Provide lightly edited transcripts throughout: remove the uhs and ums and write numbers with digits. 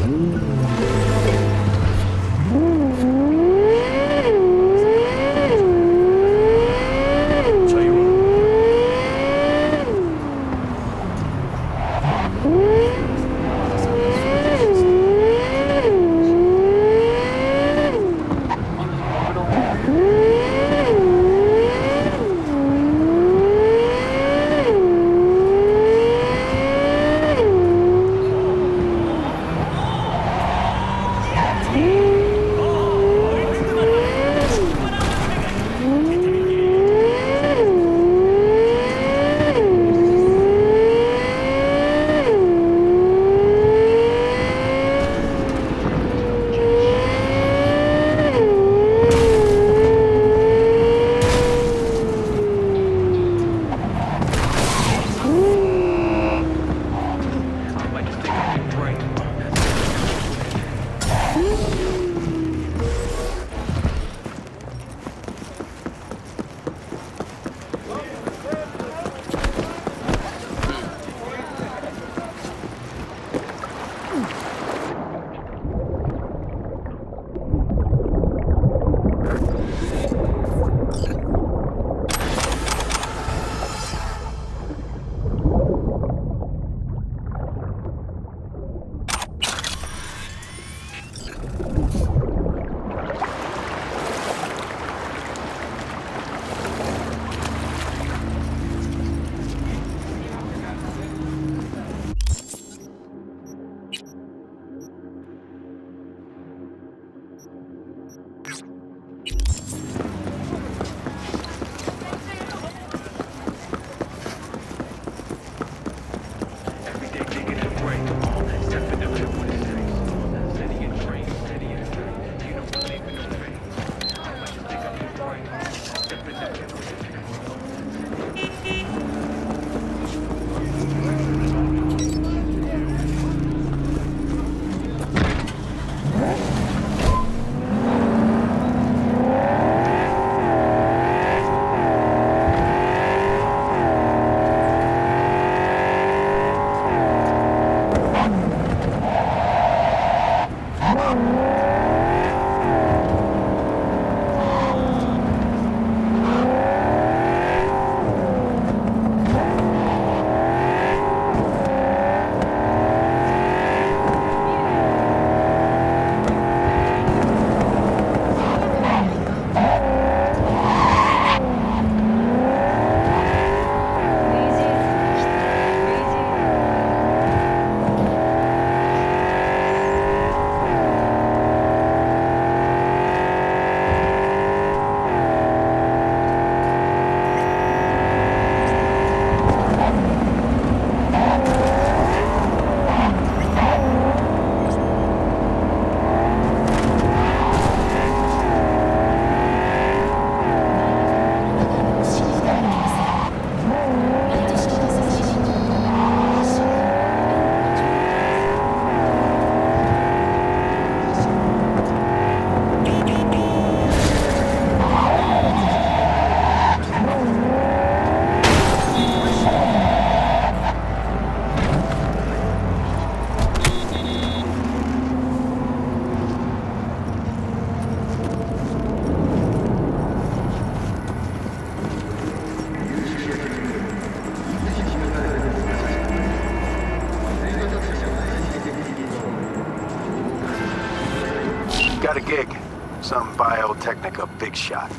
Got a gig. Some Biotechnica big shot.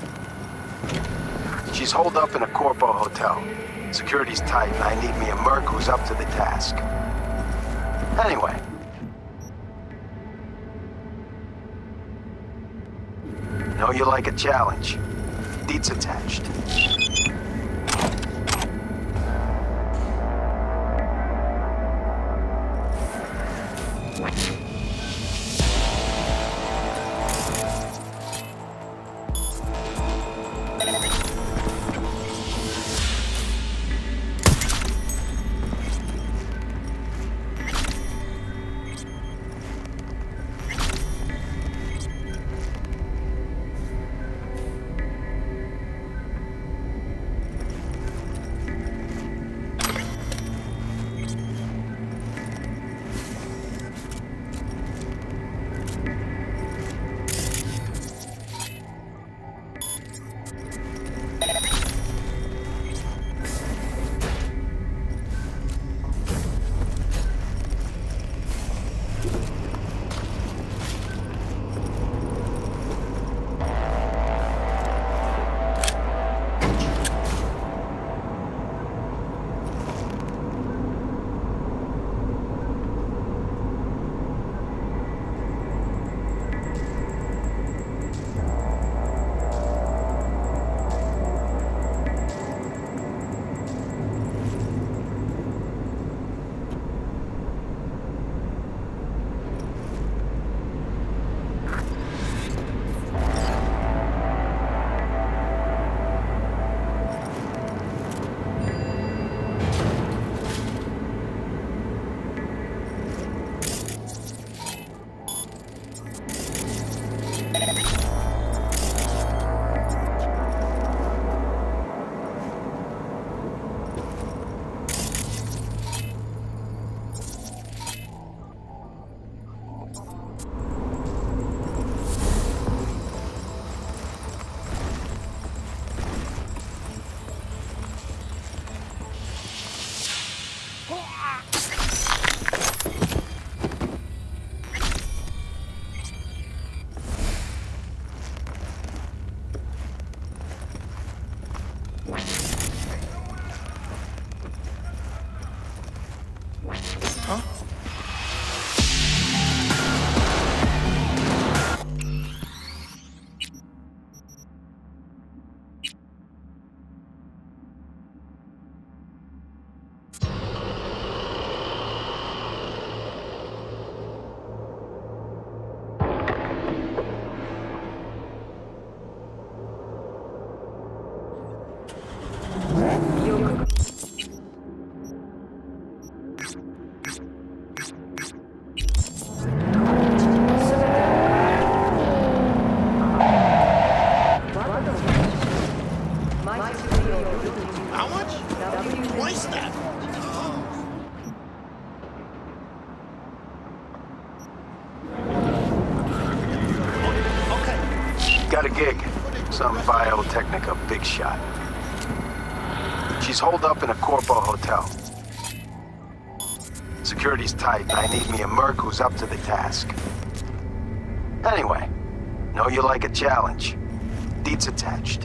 She's holed up in a Corpo hotel. Security's tight, and I need me a merc who's up to the task. Anyway. Know you like a challenge. Deets attached. Huh? How much? Twice that. Okay. Got a gig. Some Biotechnica big shot. She's holed up in a Corpo hotel. Security's tight, and I need me a merc who's up to the task. Anyway, know you like a challenge. Deets attached.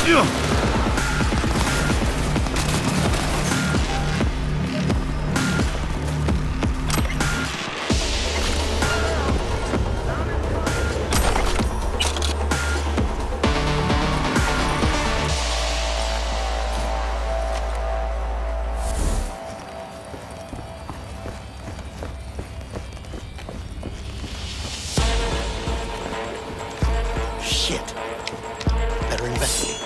Shit. Better investigate.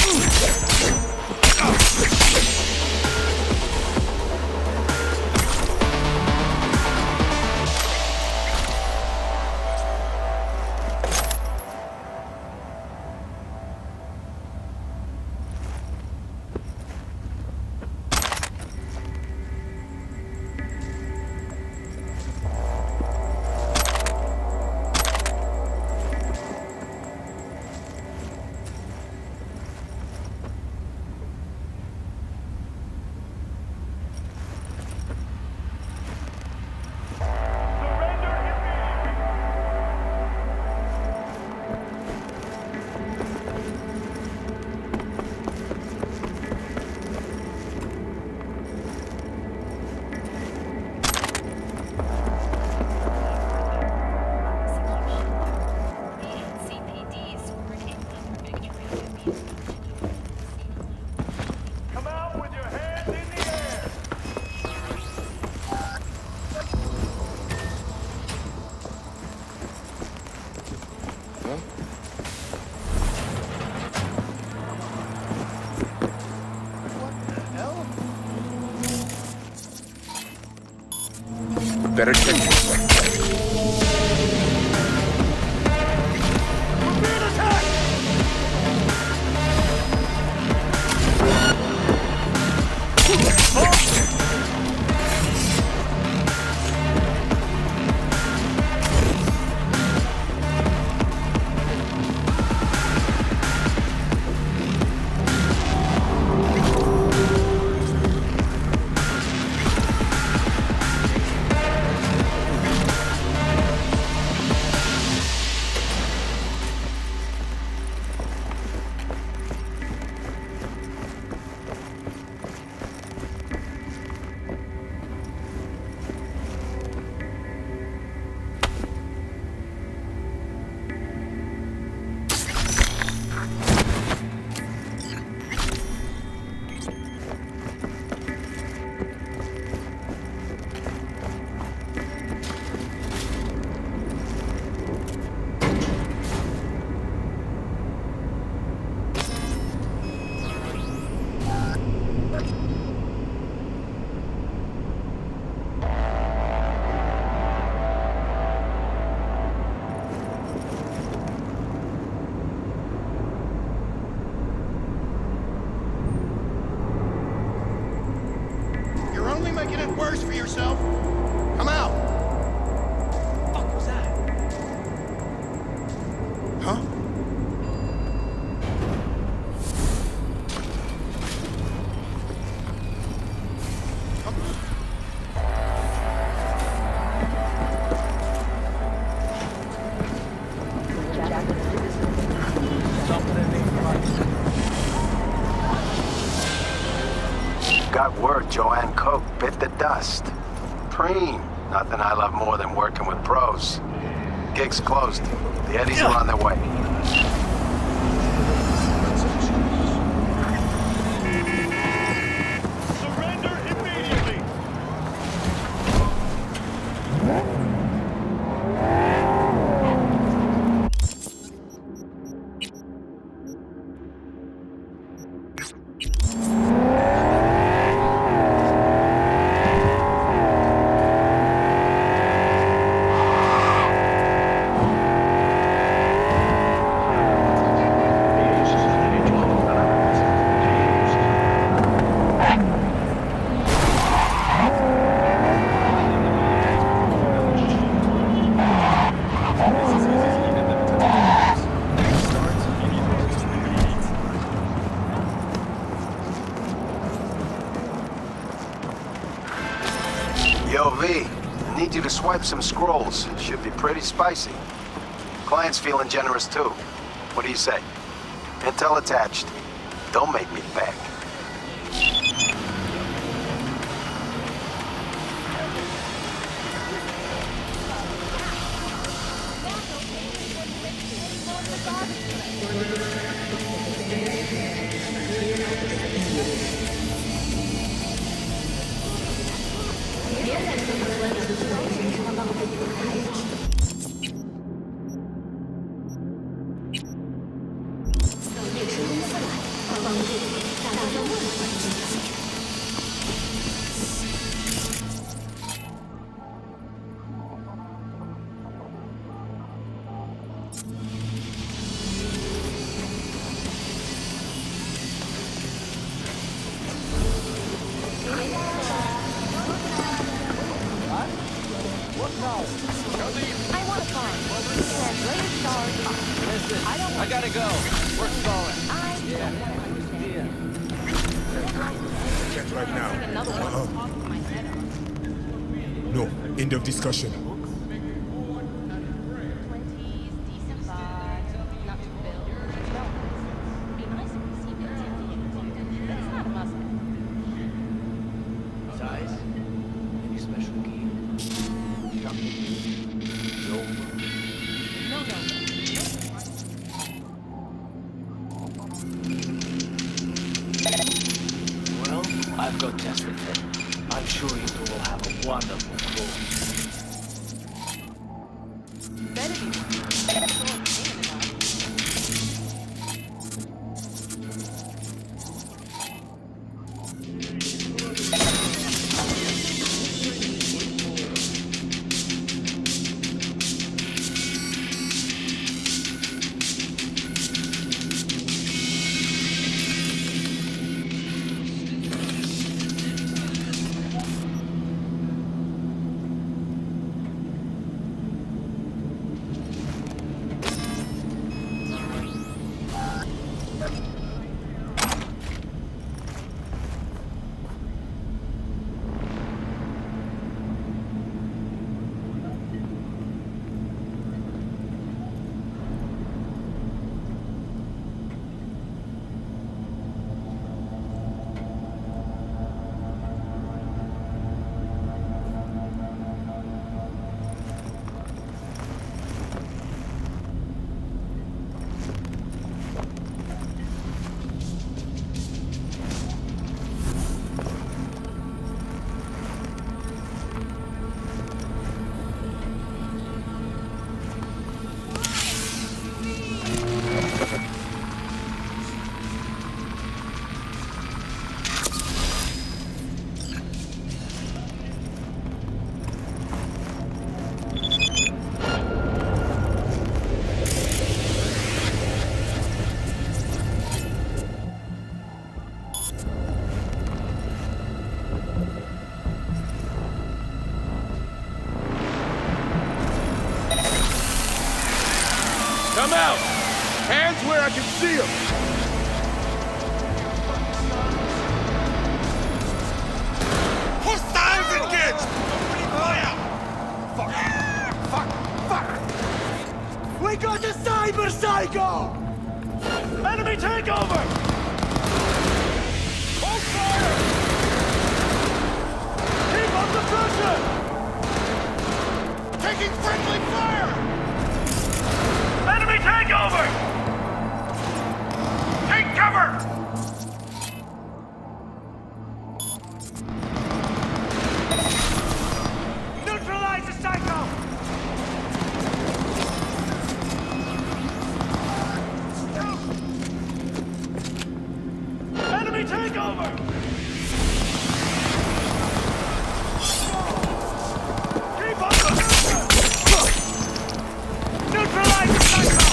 Better check this. Making it worse for yourself. Come out. What the fuck was that? Huh? Got word Joanne Coke bit the dust. Preem. Nothing I love more than working with pros. Gig's closed. The Eddies are on their way. Surrender immediately! Yo, V, I need you to swipe some scrolls. Should be pretty spicy. Client's feeling generous too. What do you say? Intel attached. Don't make me beg. I gotta go. We're stalling. Check right now. No, end of discussion. Size? Any special key? Well, I've got test with it. I'm sure you two will have a wonderful cruise. Come out! Hands where I can see them! Hostiles engaged! Fire! Fuck! Fuck! We got a cyber psycho! Enemy takeover! Hold fire! Keep up the pressure! Taking friendly fire! Enemy takeover! Take cover! Neutralize the psycho! Enemy takeover! Keep up the pressure! Neutralize the psycho!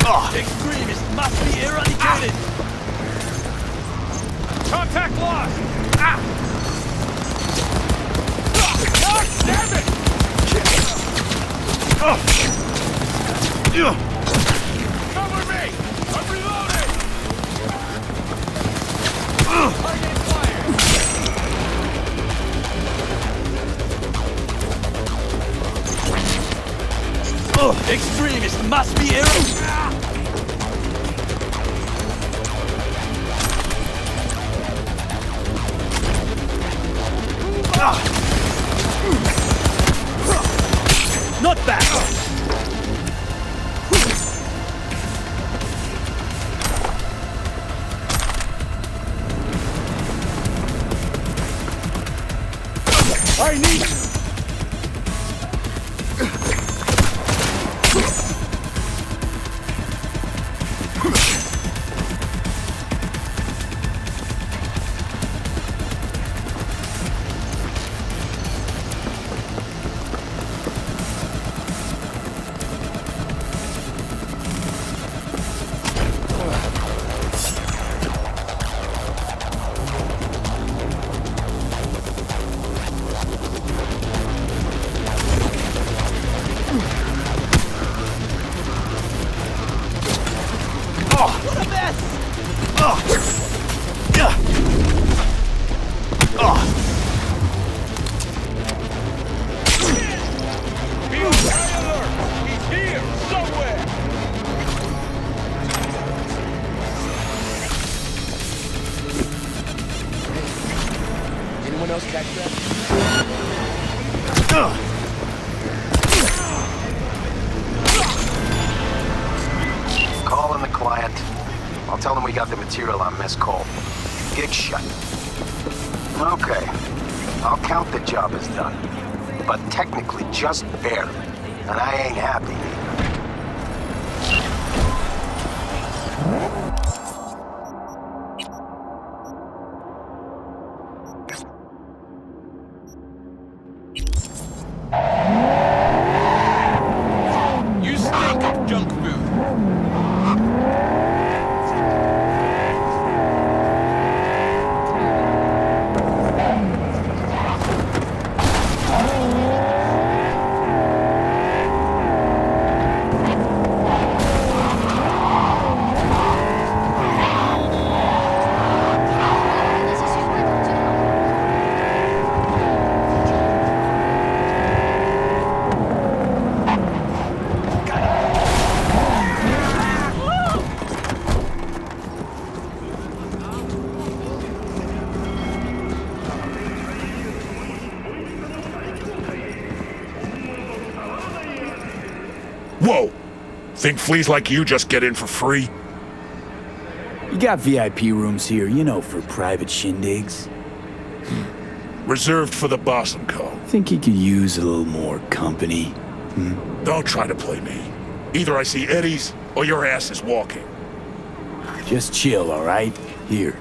Extremists must be eradicated! Contact lost! Damn it! Cover me! I'm reloading! Target fire! Extremists must be eradicated! Not bad! I need... Anyone else catch that? Calling the client. I'll tell them we got the material on missed call. Gig shut. Okay. I'll count the job as done. But technically just barely. And I ain't happy. You stink of junk food! Whoa! Think fleas like you just get in for free? You got VIP rooms here, you know, for private shindigs. Reserved for the boss and co. Think he could use a little more company? Don't try to play me. Either I see eddies, or your ass is walking. Just chill, all right? Here.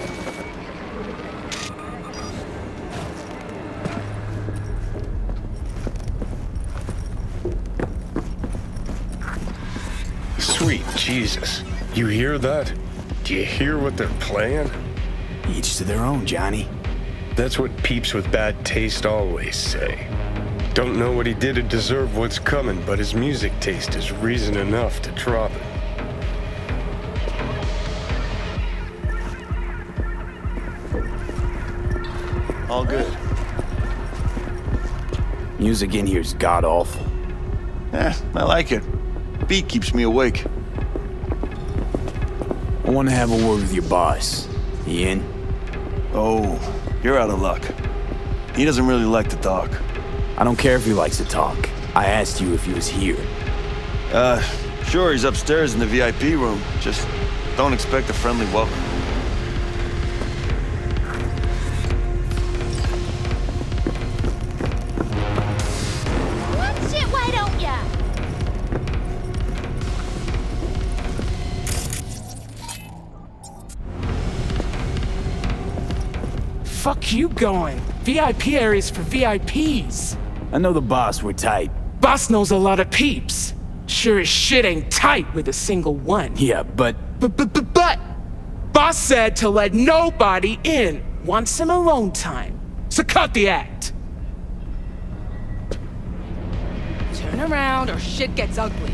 Sweet Jesus. You hear that? Do you hear what they're playing? Each to their own, Johnny. That's what peeps with bad taste always say. Don't know what he did to deserve what's coming, but his music taste is reason enough to drop it. All good. Music in here's god-awful. I like it. Beat keeps me awake. I want to have a word with your boss. He in? Oh, you're out of luck. He doesn't really like to talk. I don't care if he likes to talk. I asked you if he was here. Sure, he's upstairs in the VIP room. Just don't expect a friendly welcome. What shit, why don't ya? Fuck you going? VIP areas for VIPs. I know the boss, we're tight. Boss knows a lot of peeps. sure as shit ain't tight with a single one. Yeah, but But boss said to let nobody in. Want some alone time. So cut the act. Turn around or shit gets ugly.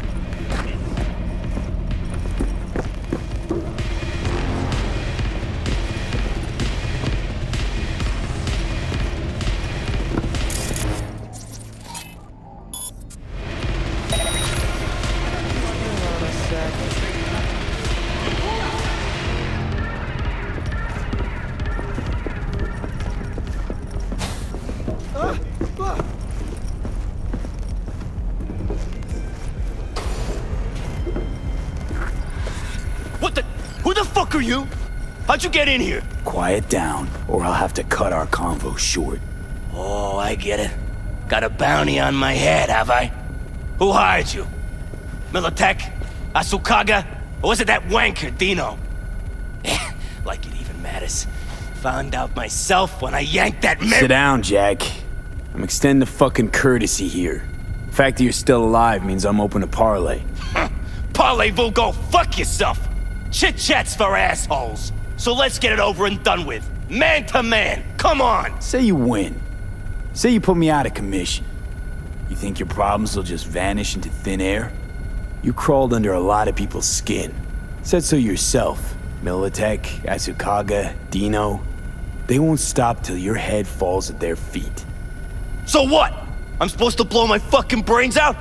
Who the fuck are you? How'd you get in here? quiet down, or I'll have to cut our convo short. Oh, I get it. Got a bounty on my head, have I? Who hired you? Militech? Asukaga? Or was it that wanker, Dino? Like it even matters. Found out myself when I yanked that Sit down, Jack. I'm extending the fucking courtesy here. The fact that you're still alive means I'm open to parlay. Parlez-vous, go fuck yourself! Chit-chat's for assholes! So let's get it over and done with. Man to man, come on! Say you win. Say you put me out of commission. You think your problems will just vanish into thin air? You crawled under a lot of people's skin. Said so yourself. Militech, Asukaga, Dino. They won't stop till your head falls at their feet. So what? I'm supposed to blow my fucking brains out?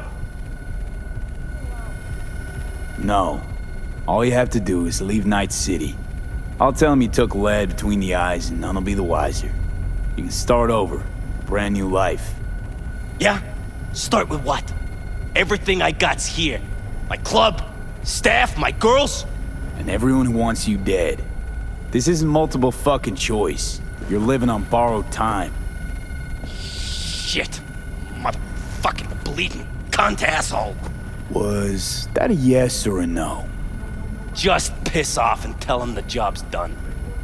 No. All you have to do is leave Night City. I'll tell him you took lead between the eyes and none will be the wiser. You can start over. Brand new life. Yeah? Start with what? Everything I got's here. My club, staff, my girls. And everyone who wants you dead. This isn't multiple fucking choice. You're living on borrowed time. Shit. Motherfucking bleeding cunt asshole. Was that a yes or a no? Just piss off and tell him the job's done.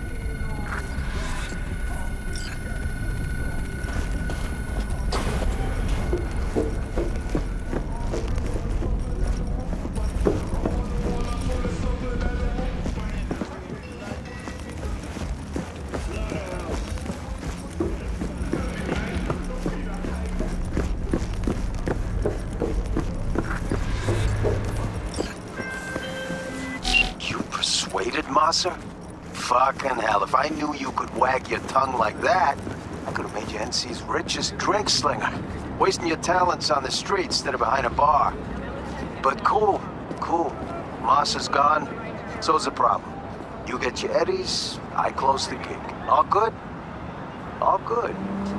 Massa? Fucking hell, if I knew you could wag your tongue like that, I could have made you NC's richest drink slinger. Wasting your talents on the street instead of behind a bar. But cool, cool. Massa's gone, so's the problem. You get your eddies, I close the gig. All good? All good.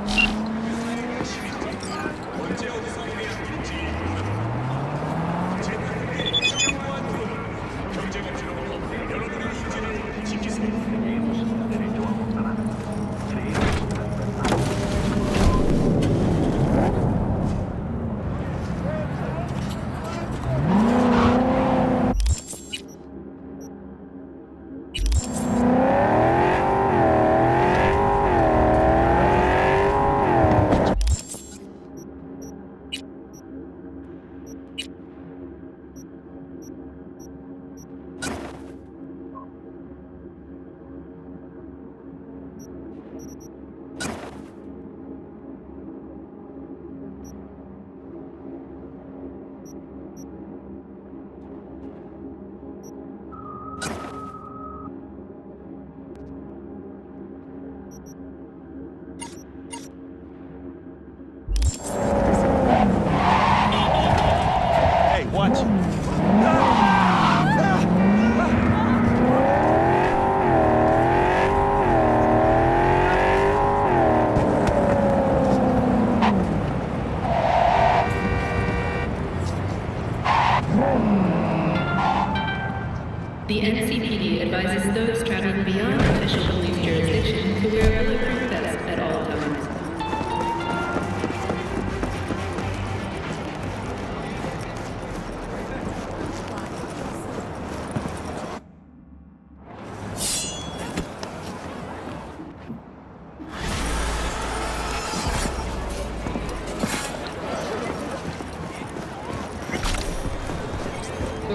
The NCPD advises those traveling beyond official police jurisdiction to wear a bulletproof vest at all times.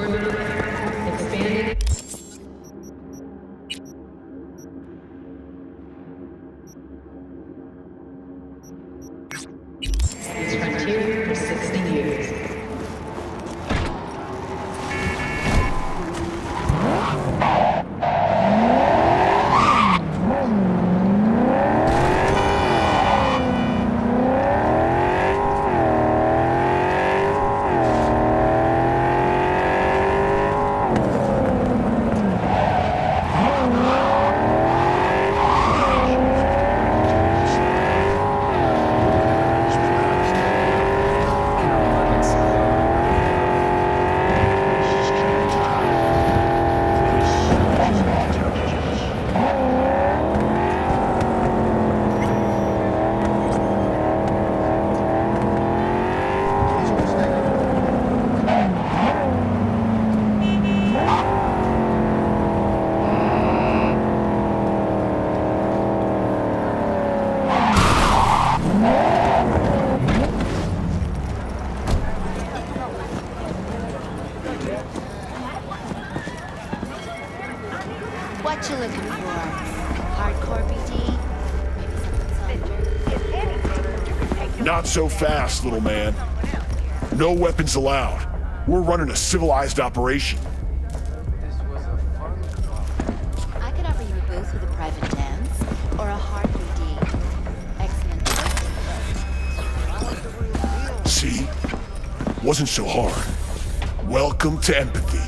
Terminal F. Expanding. This frontier for 60 years. What you looking for? Hardcore BD? Not so fast, little man. No weapons allowed. We're running a civilized operation. I could offer you a booth with a private dance, or a hard BD. Excellent. See? Wasn't so hard. Welcome to empathy.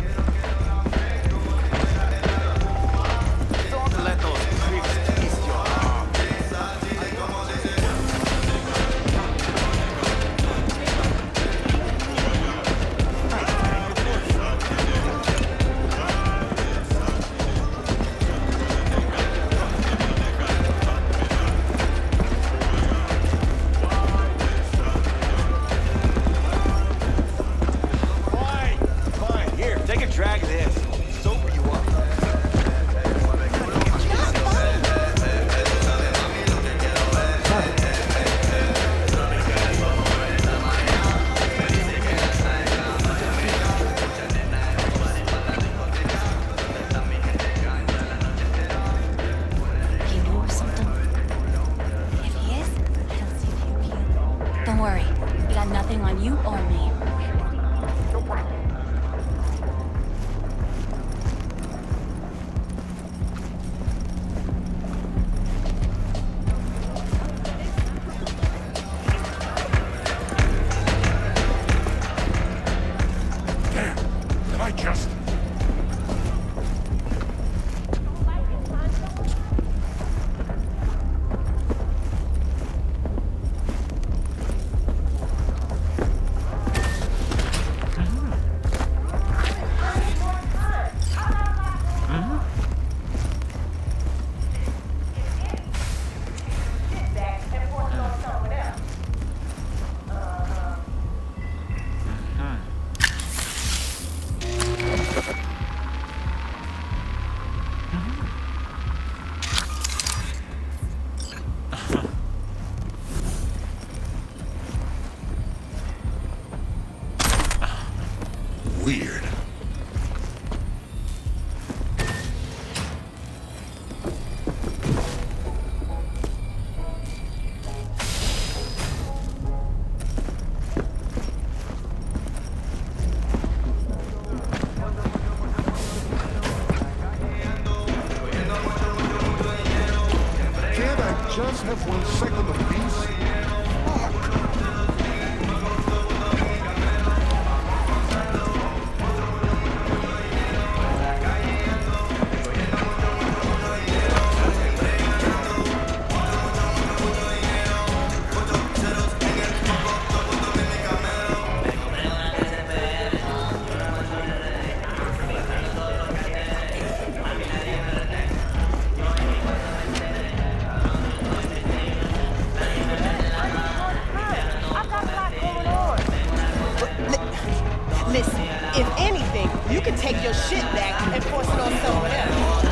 Weird. Can't I just have 1 second of peace? Listen, if anything, you can take your shit back and force it on someone else.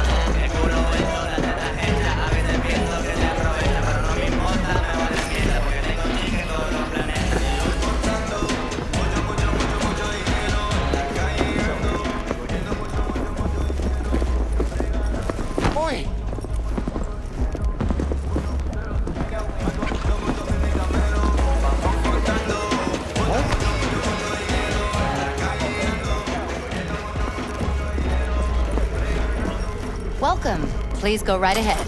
Please go right ahead.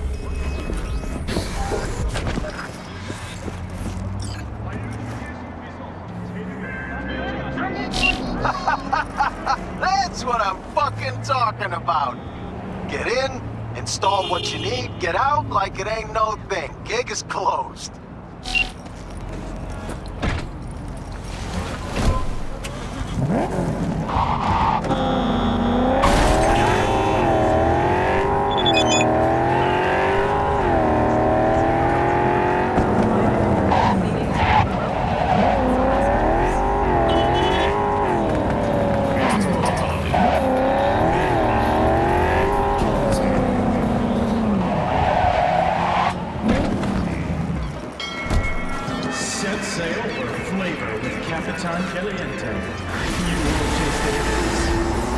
That's what I'm fucking talking about. Get in, install what you need, get out like it ain't no thing. Gig is closed. Set sail for flavor with Capitan Caliente. You will taste the difference.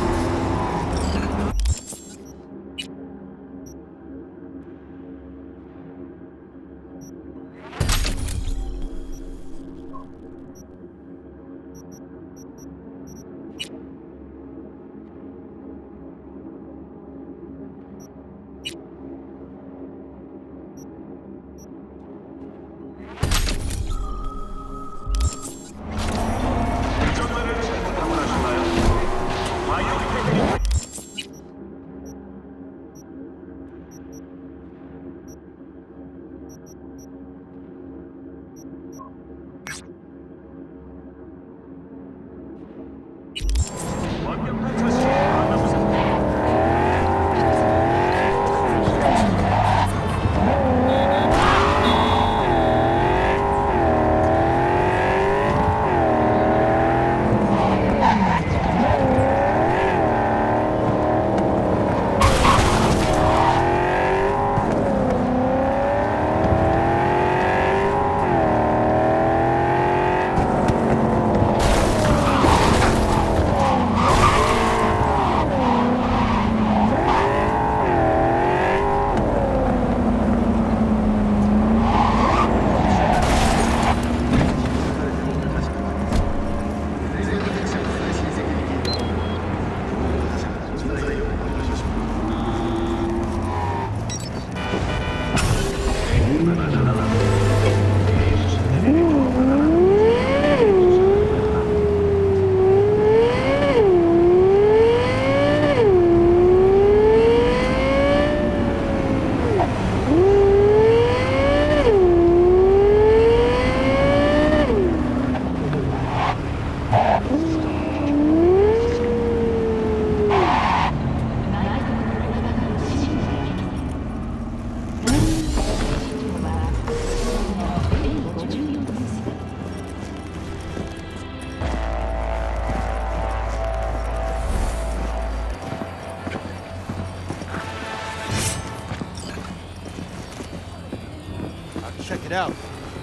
Check it out.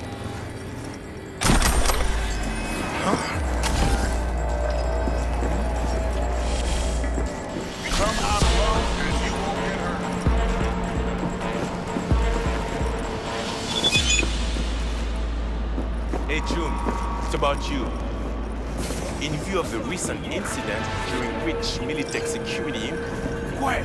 Come out alone and you won't get hurt. Hey June, it's about you. In view of the recent incident during which Militech Security Inc. Quiet!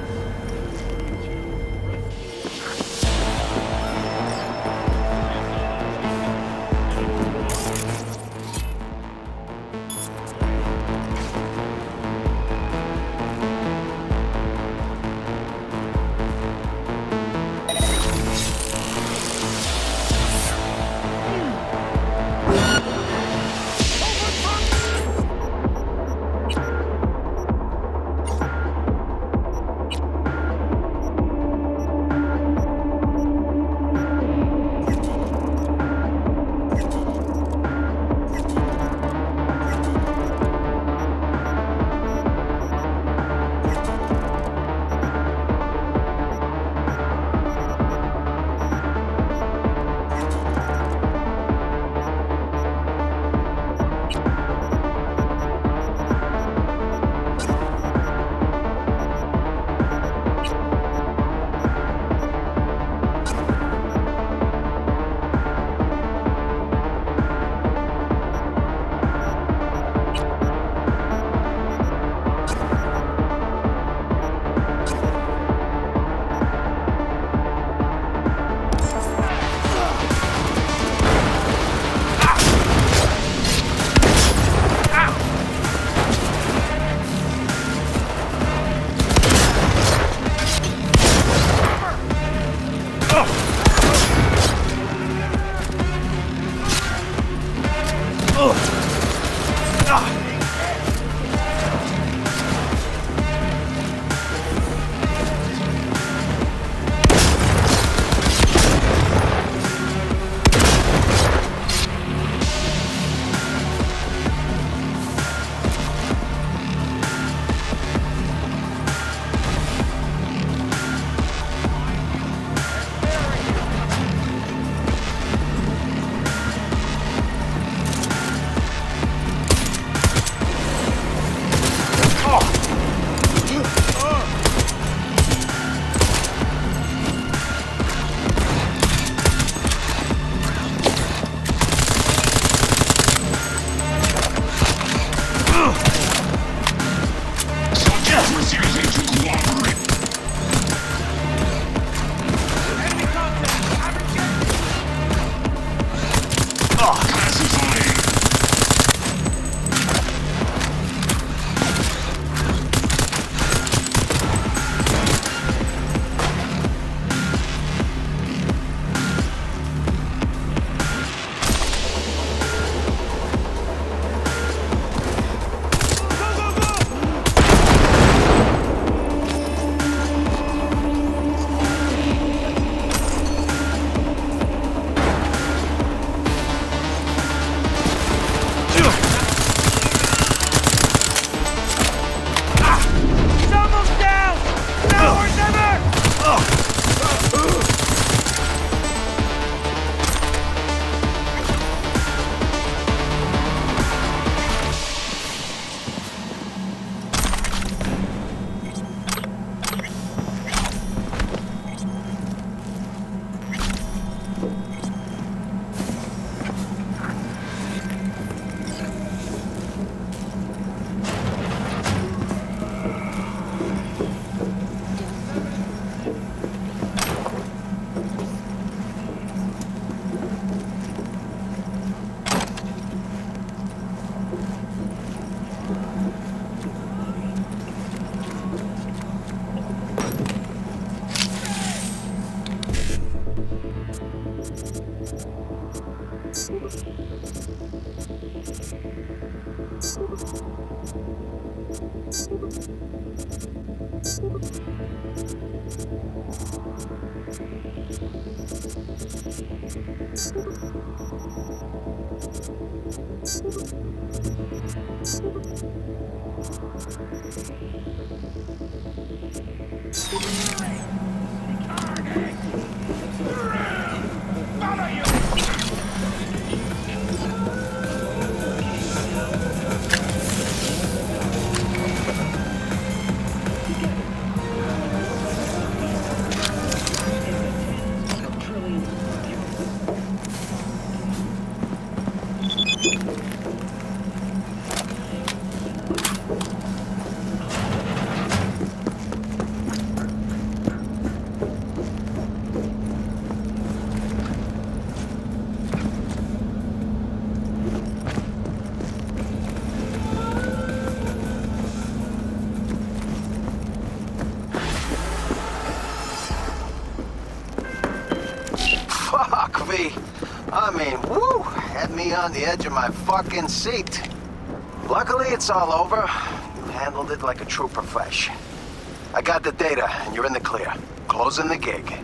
I mean, woo! Had me on the edge of my fucking seat. Luckily, it's all over. You handled it like a true profesh. I got the data, and you're in the clear. Closing the gig.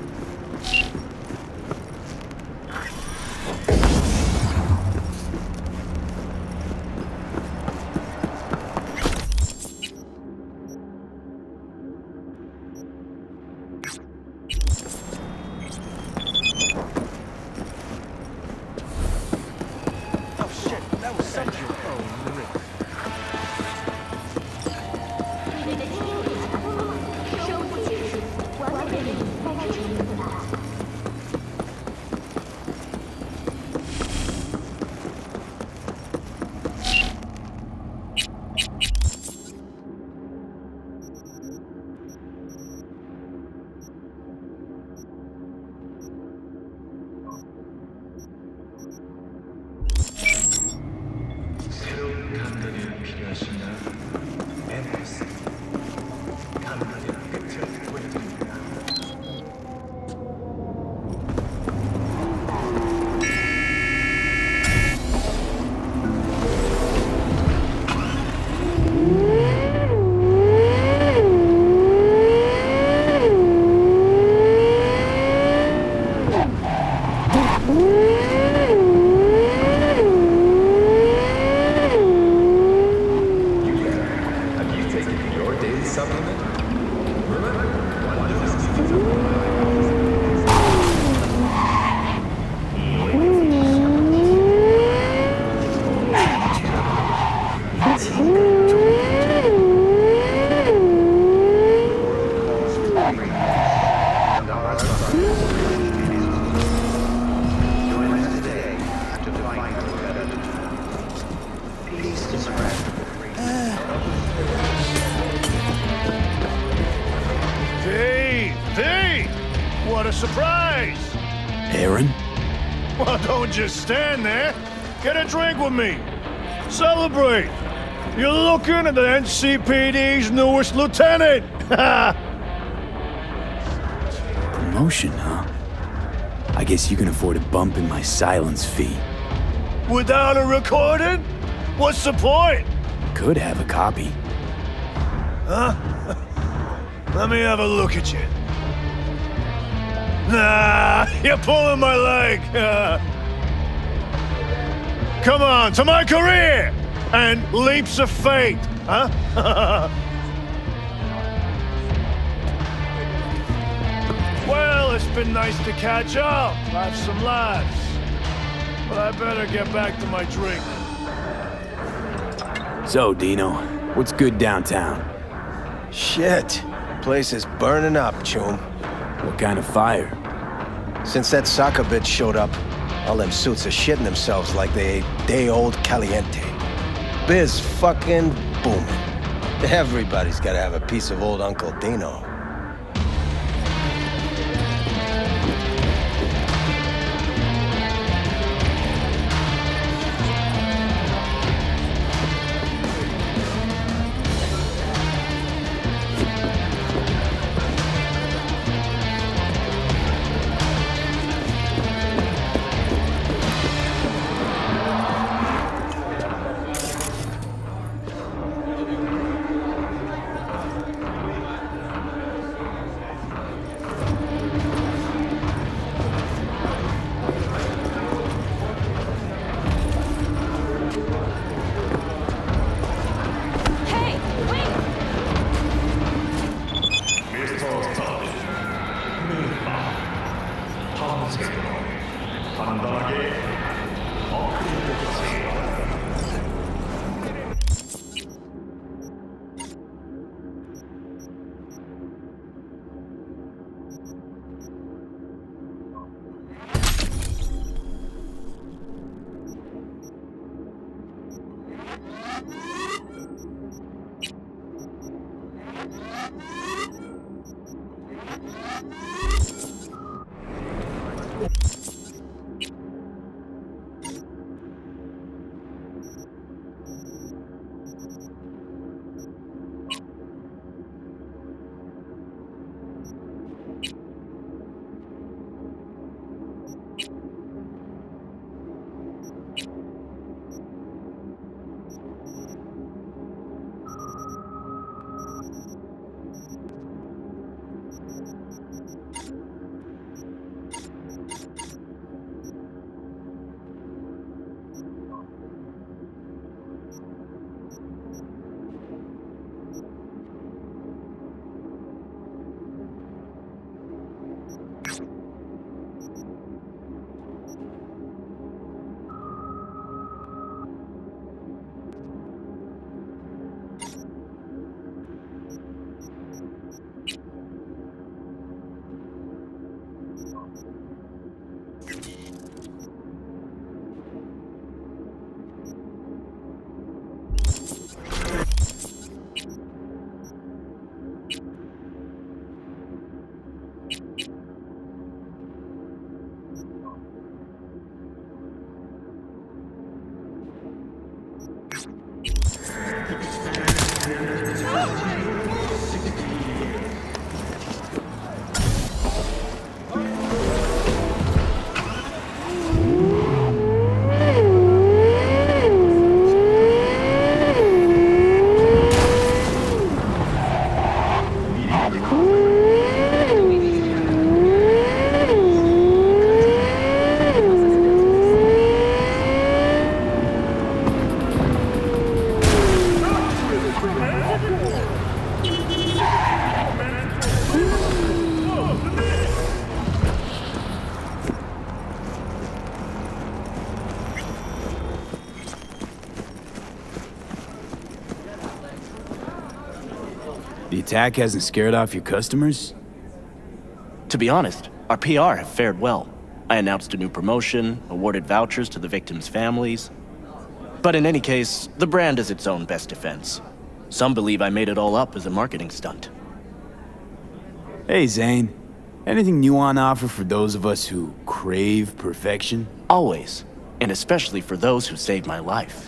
surprise! Aaron? Well, don't just stand there. Get a drink with me. Celebrate. You're looking at the NCPD's newest lieutenant. Promotion, huh? I guess you can afford a bump in my silence fee. Without a recording? What's the point? Could have a copy. Huh? Let me have a look at you. Nah, you're pulling my leg. Come on, to my career! And leaps of fate, huh? Well, it's been nice to catch up, have some laughs. But I better get back to my drink. So, Dino, what's good downtown? Shit. Place is burning up, Chum. What kind of fire? Since that soccer bitch showed up, all them suits are shitting themselves like they ate day-old caliente. Biz fucking booming. Everybody's gotta have a piece of old Uncle Dino. The attack hasn't scared off your customers? To be honest, our PR have fared well. I announced a new promotion, awarded vouchers to the victims' families. But in any case, the brand is its own best defense. Some believe I made it all up as a marketing stunt. Hey, Zane. Anything new on offer for those of us who crave perfection? Always. And especially for those who saved my life.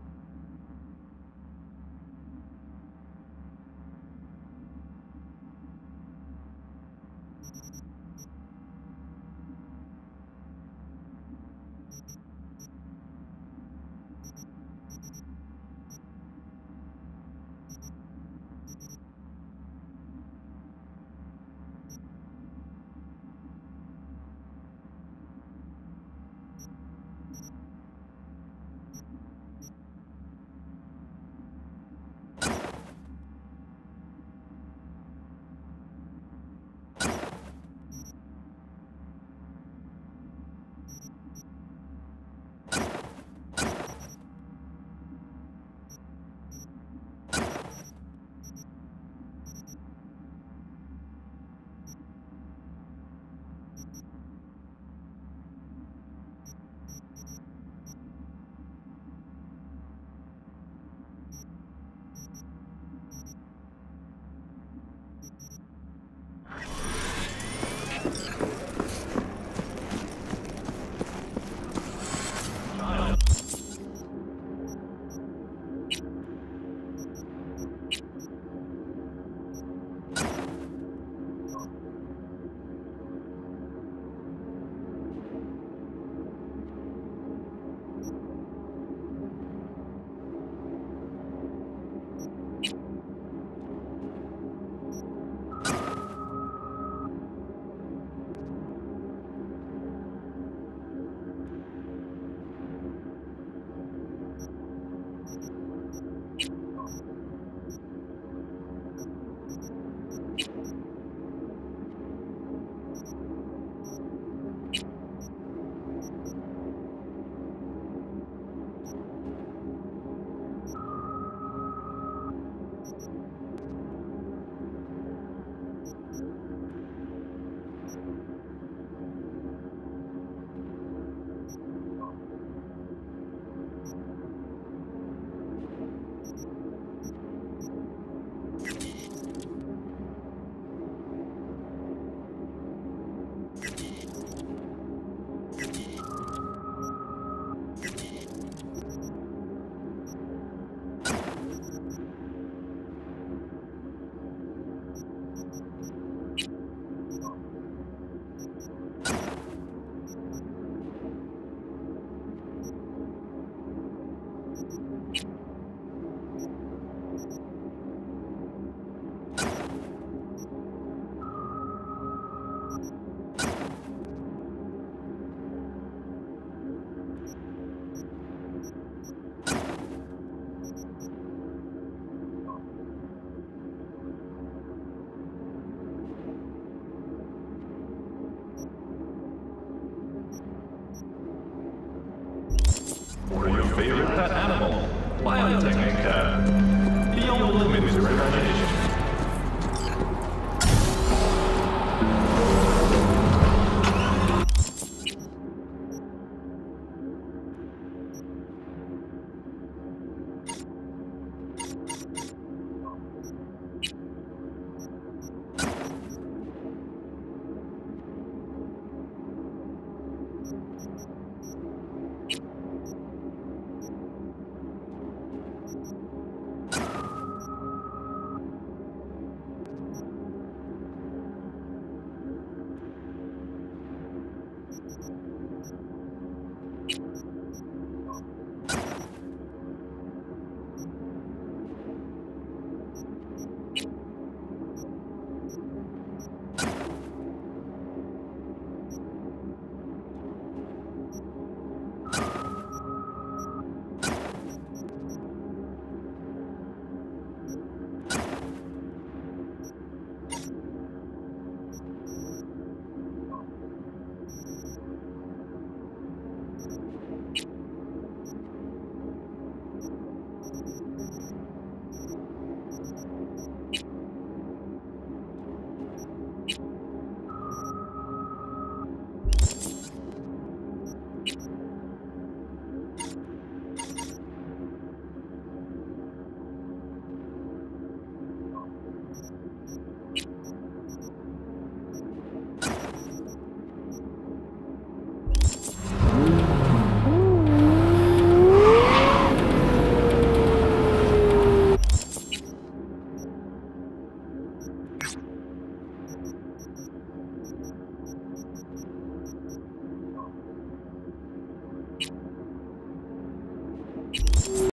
For your favorite pet animal, Biotechnica. Beyond the limits of your imagination.